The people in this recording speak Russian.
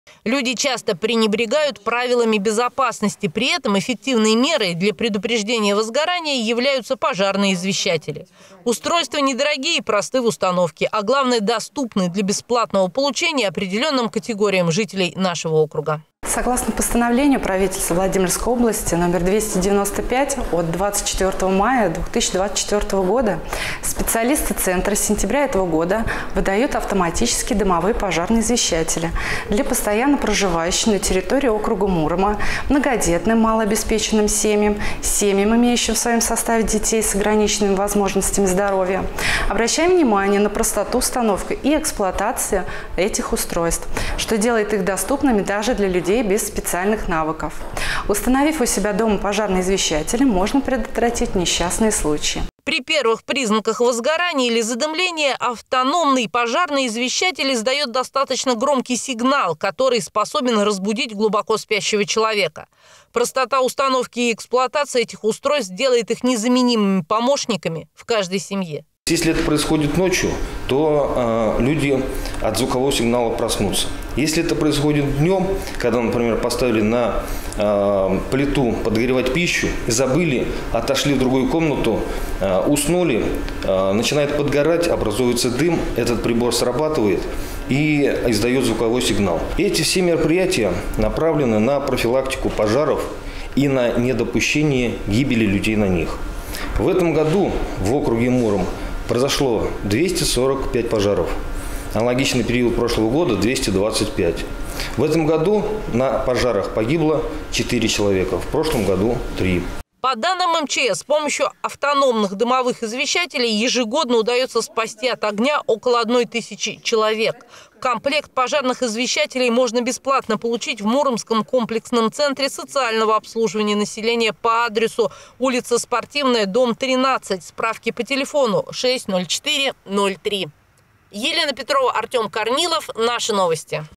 Люди часто пренебрегают правилами безопасности. При этом эффективной мерой для предупреждения возгорания являются пожарные извещатели. Устройства недорогие и просты в установке, а главное, доступны для бесплатного получения определенным категориям жителей нашего округа. Согласно постановлению правительства Владимирской области номер 295 от 24 мая 2024 года, специалисты Центра с сентября этого года выдают автоматические дымовые пожарные извещатели для постоянно проживающих на территории округа Мурома, многодетным малообеспеченным семьям, имеющим в своем составе детей с ограниченными возможностями здоровья. Обращаем внимание на простоту установки и эксплуатации этих устройств, что делает их доступными даже для людей без специальных навыков. Установив у себя дома пожарные извещатели, можно предотвратить несчастные случаи. При первых признаках возгорания или задымления автономный пожарный извещатель издает достаточно громкий сигнал, который способен разбудить глубоко спящего человека. Простота установки и эксплуатации этих устройств делает их незаменимыми помощниками в каждой семье. Если это происходит ночью, то люди от звукового сигнала проснутся. Если это происходит днем, когда, например, поставили на плиту подогревать пищу и забыли, отошли в другую комнату, уснули, начинает подгорать, образуется дым, этот прибор срабатывает и издает звуковой сигнал. Эти все мероприятия направлены на профилактику пожаров и на недопущение гибели людей на них. В этом году в округе Муром произошло 245 пожаров. Аналогичный период прошлого года – 225. В этом году на пожарах погибло 4 человека, в прошлом году – 3. По данным МЧС, с помощью автономных дымовых извещателей ежегодно удается спасти от огня около 1000 человек. Комплект пожарных извещателей можно бесплатно получить в Муромском комплексном центре социального обслуживания населения по адресу улица Спортивная, дом 13. Справки по телефону 60403. Елена Петрова, Артем Корнилов. Наши новости.